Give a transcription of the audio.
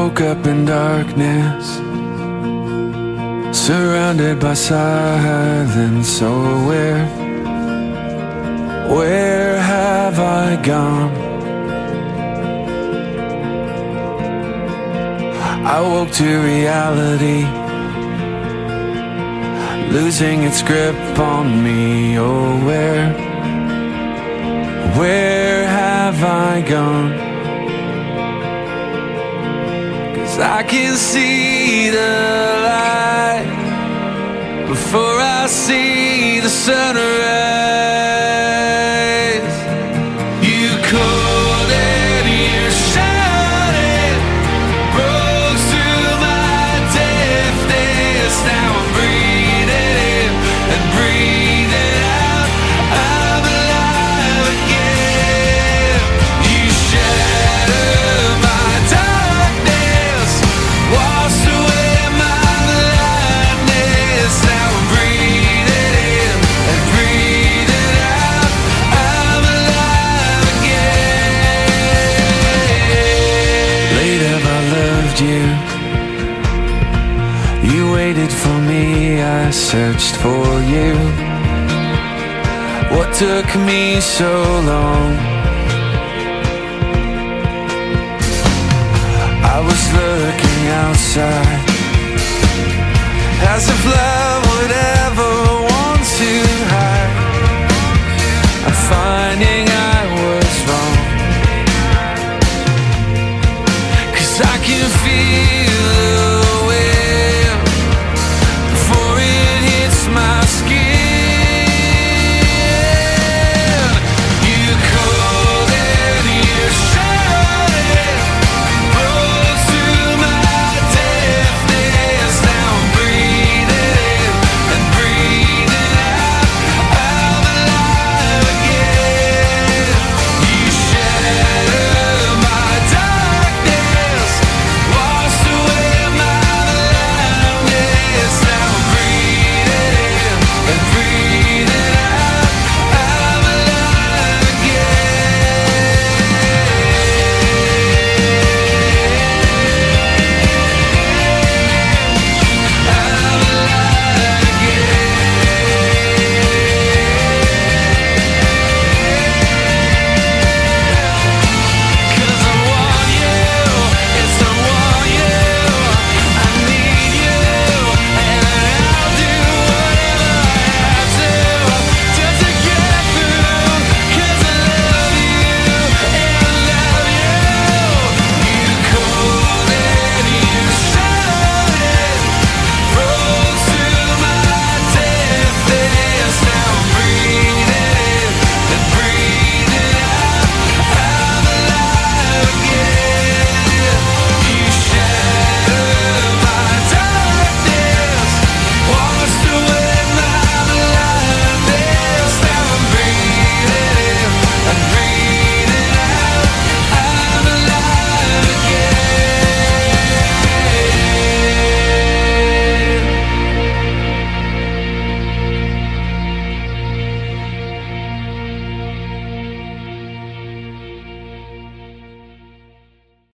woke up in darkness, surrounded by silence. So where have I gone? I woke to reality, losing its grip on me. Oh, where have I gone? 'Cause I can see the light before I see the sunrise. You called and you shouted, broke through my deafness. Now I'm breathing in and breathing out. I'm alive again. You shattered my darkness, washed away my blindness. Now I'm breathing in and breathing out. I'm alive again. Late have I loved you. You waited for me, I searched for you. What took me so long? I was looking outside,